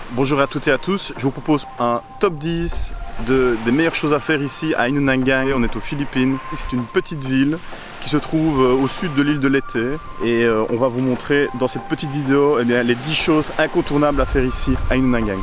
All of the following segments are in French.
Bonjour à toutes et à tous, je vous propose un top 10 des meilleures choses à faire ici à Inhunangang. On est aux Philippines, c'est une petite ville qui se trouve au sud de l'île de Leyte et on va vous montrer dans cette petite vidéo les 10 choses incontournables à faire ici à Inhunangang.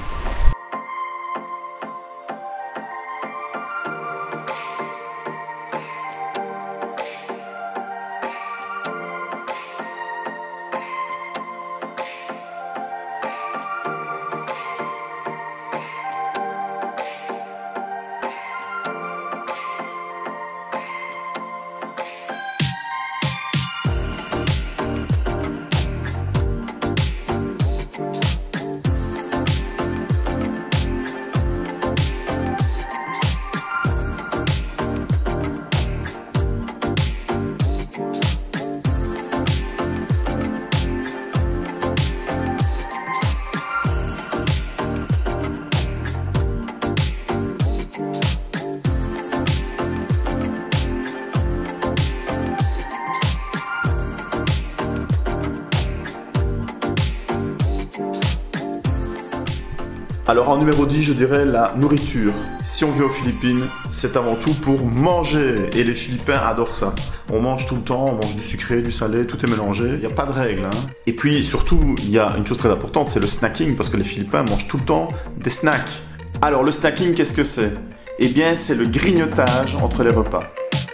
Alors en numéro 10, je dirais la nourriture. Si on vit aux Philippines, c'est avant tout pour manger. Et les Philippins adorent ça. On mange tout le temps, on mange du sucré, du salé, tout est mélangé. Il n'y a pas de règle. Et puis surtout, il y a une chose très importante, c'est le snacking. Parce que les Philippins mangent tout le temps des snacks. Alors le snacking, qu'est-ce que c'est? Eh bien, c'est le grignotage entre les repas.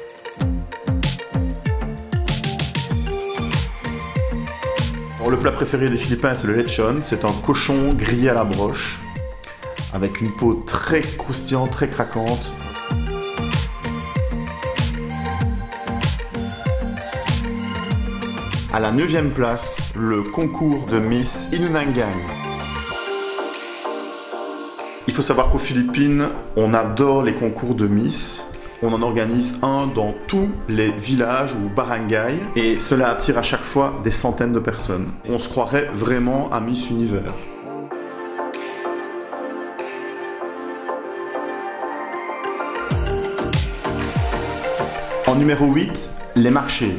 Alors, le plat préféré des Philippins, c'est le lechon. C'est un cochon grillé à la broche, avec une peau très croustillante, très craquante. À la 9e place, le concours de Miss Inhunangang. Il faut savoir qu'aux Philippines, on adore les concours de Miss. On en organise un dans tous les villages ou barangays et cela attire à chaque fois des centaines de personnes. On se croirait vraiment à Miss Univers. En numéro 8, les marchés.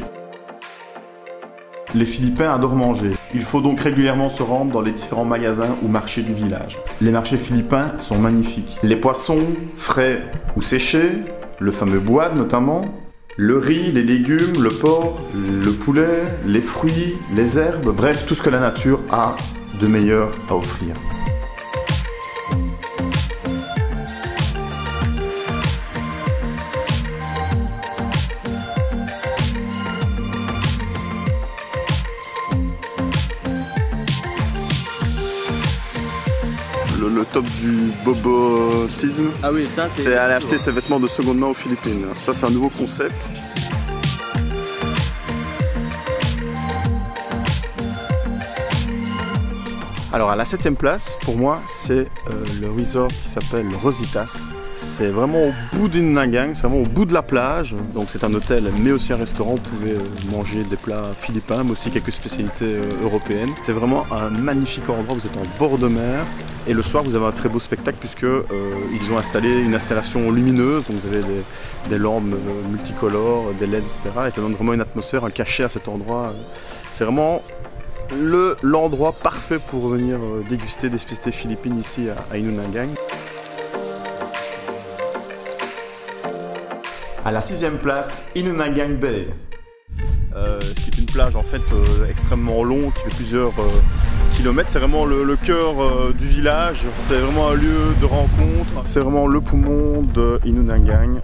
Les Philippins adorent manger. Il faut donc régulièrement se rendre dans les différents magasins ou marchés du village. Les marchés philippins sont magnifiques. Les poissons, frais ou séchés, le fameux boad notamment, le riz, les légumes, le porc, le poulet, les fruits, les herbes, bref, tout ce que la nature a de meilleur à offrir. Le top du bobotisme, ah oui, ça c'est aller acheter ses vêtements de seconde main aux Philippines. Ça, c'est un nouveau concept. Alors à la 7e place, pour moi, c'est le resort qui s'appelle Rositas. C'est vraiment au bout d'Inhunangang, c'est vraiment au bout de la plage. Donc c'est un hôtel, mais aussi un restaurant. Vous pouvez manger des plats philippins, mais aussi quelques spécialités européennes. C'est vraiment un magnifique endroit, vous êtes en bord de mer. Et le soir, vous avez un très beau spectacle puisque ils ont installé une installation lumineuse. Donc vous avez des lampes multicolores, des LED, etc. Et ça donne vraiment une atmosphère, un cachet à cet endroit. C'est vraiment l'endroit parfait pour venir déguster des spécialités philippines ici à Inhunangang. À la 6e place, Inhunangang Bay. Ce qui est une plage en fait extrêmement longue, qui fait plusieurs kilomètres. C'est vraiment le cœur du village. C'est vraiment un lieu de rencontre. C'est vraiment le poumon de Inhunangang.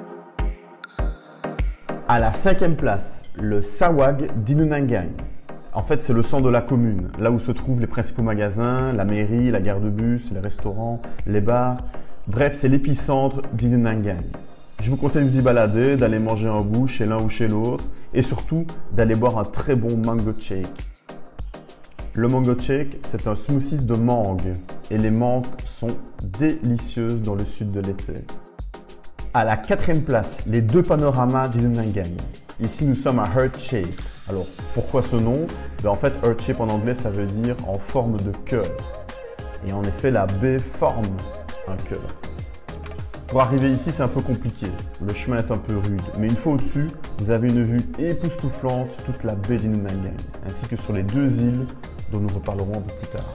À la 5e place, le Sawag d'Inhunangang. En fait, c'est le centre de la commune, là où se trouvent les principaux magasins, la mairie, la gare de bus, les restaurants, les bars. Bref, c'est l'épicentre d'Inu Nangang. Je vous conseille de vous y balader, d'aller manger un bout chez l'un ou chez l'autre et surtout d'aller boire un très bon mango shake. Le mango shake, c'est un smoothie de mangue et les mangues sont délicieuses dans le sud de l'été. À la 4e place, les deux panoramas d'Inu Nangang. Ici, nous sommes à Heart Shape. Alors, pourquoi ce nom? En fait, Heart Shape en anglais, ça veut dire en forme de cœur. Et en effet, la baie forme un cœur. Pour arriver ici, c'est un peu compliqué. Le chemin est un peu rude. Mais une fois au-dessus, vous avez une vue époustouflante sur toute la baie d'Inu Nangang, ainsi que sur les deux îles dont nous reparlerons un peu plus tard.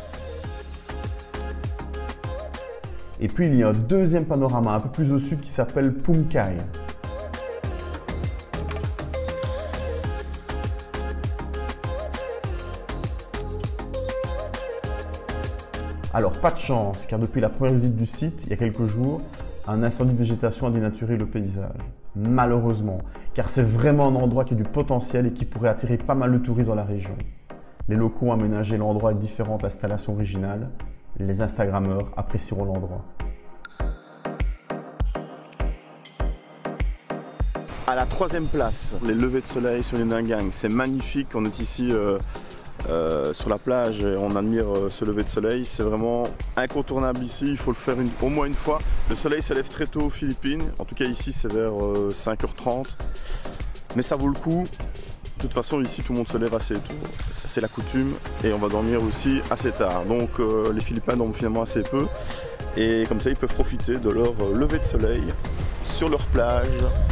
Et puis, il y a un deuxième panorama un peu plus au sud qui s'appelle Phum Khai. Alors, pas de chance, car depuis la première visite du site, il y a quelques jours, un incendie de végétation a dénaturé le paysage. Malheureusement, car c'est vraiment un endroit qui a du potentiel et qui pourrait attirer pas mal de touristes dans la région. Les locaux ont aménagé l'endroit avec différentes installations originales. Les Instagrammeurs apprécieront l'endroit. À la 3e place, les levées de soleil sur Inu Nangang. C'est magnifique, on est ici sur la plage et on admire ce lever de soleil. C'est vraiment incontournable ici, il faut le faire au moins une fois. Le soleil se lève très tôt aux Philippines, en tout cas ici c'est vers 5h30. Mais ça vaut le coup. De toute façon ici tout le monde se lève assez tôt, ça c'est la coutume, et on va dormir aussi assez tard. Donc les Philippins dorment finalement assez peu et comme ça ils peuvent profiter de leur lever de soleil sur leur plage.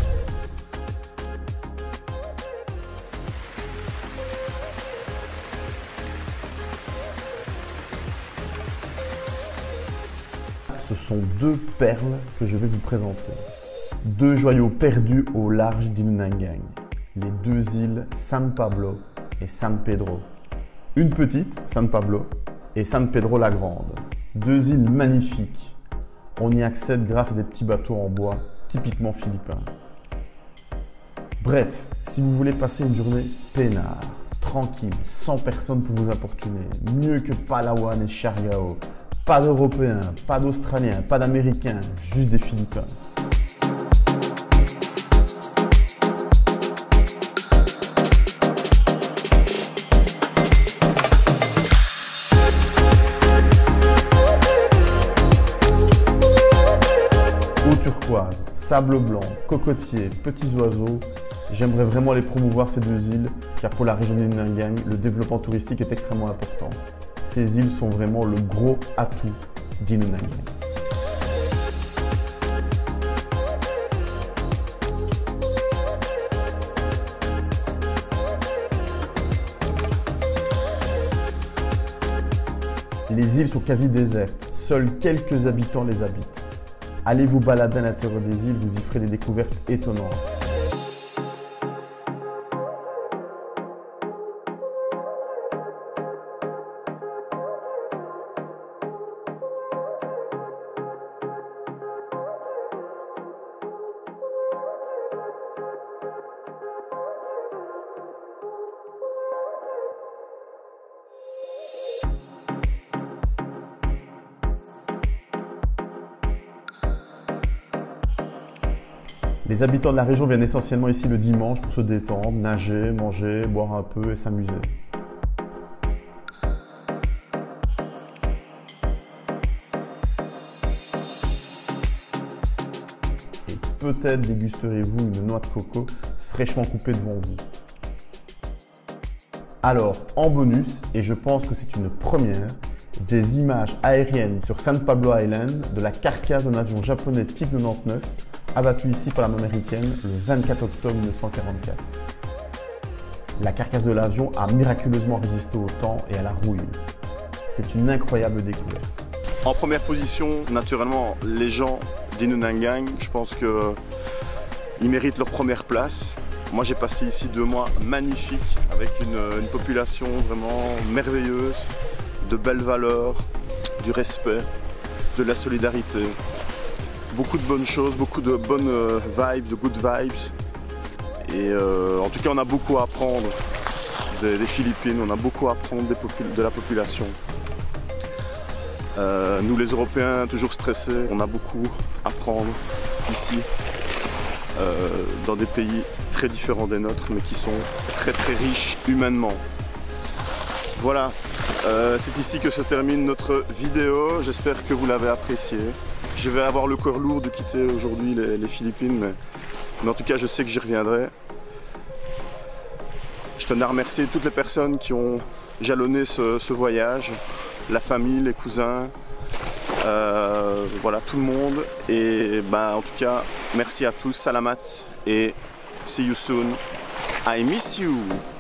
Ce sont deux perles que je vais vous présenter. Deux joyaux perdus au large d'Inu Nangang. Les deux îles San Pablo et San Pedro. Une petite, San Pablo, et San Pedro la Grande. Deux îles magnifiques. On y accède grâce à des petits bateaux en bois, typiquement philippins. Bref, si vous voulez passer une journée peinard, tranquille, sans personne pour vous importuner, mieux que Palawan et Siargao, pas d'Européens, pas d'Australiens, pas d'Américains, juste des Philippins. Eau turquoise, sable blanc, cocotiers, petits oiseaux. J'aimerais vraiment les promouvoir ces deux îles, car pour la région d'Inu Nangang, le développement touristique est extrêmement important. Ces îles sont vraiment le gros atout d'Inu Nangang. Les îles sont quasi désertes, seuls quelques habitants les habitent. Allez vous balader à l'intérieur des îles, vous y ferez des découvertes étonnantes. Les habitants de la région viennent essentiellement ici le dimanche pour se détendre, nager, manger, boire un peu et s'amuser. Et peut-être dégusterez-vous une noix de coco fraîchement coupée devant vous. Alors, en bonus, et je pense que c'est une première, des images aériennes sur San Pablo Island de la carcasse d'un avion japonais type 99 abattu ici par l'armée américaine le 24 octobre 1944. La carcasse de l'avion a miraculeusement résisté au temps et à la rouille. C'est une incroyable découverte. En première position, naturellement, les gens d'Inu Nangang, je pense qu'ils méritent leur première place. Moi j'ai passé ici 2 mois magnifiques avec une population vraiment merveilleuse, de belles valeurs, du respect, de la solidarité. Beaucoup de bonnes choses, beaucoup de bonnes vibes, de good vibes. Et en tout cas, on a beaucoup à apprendre des Philippines. On a beaucoup à apprendre de la population. Nous les Européens, toujours stressés, on a beaucoup à apprendre ici, dans des pays très différents des nôtres, mais qui sont très très riches humainement. Voilà, c'est ici que se termine notre vidéo, j'espère que vous l'avez apprécié. Je vais avoir le cœur lourd de quitter aujourd'hui les Philippines, mais en tout cas je sais que j'y reviendrai. Je tenais à remercier toutes les personnes qui ont jalonné ce voyage, la famille, les cousins, voilà, tout le monde. Et en tout cas, merci à tous, salamat et see you soon. I miss you.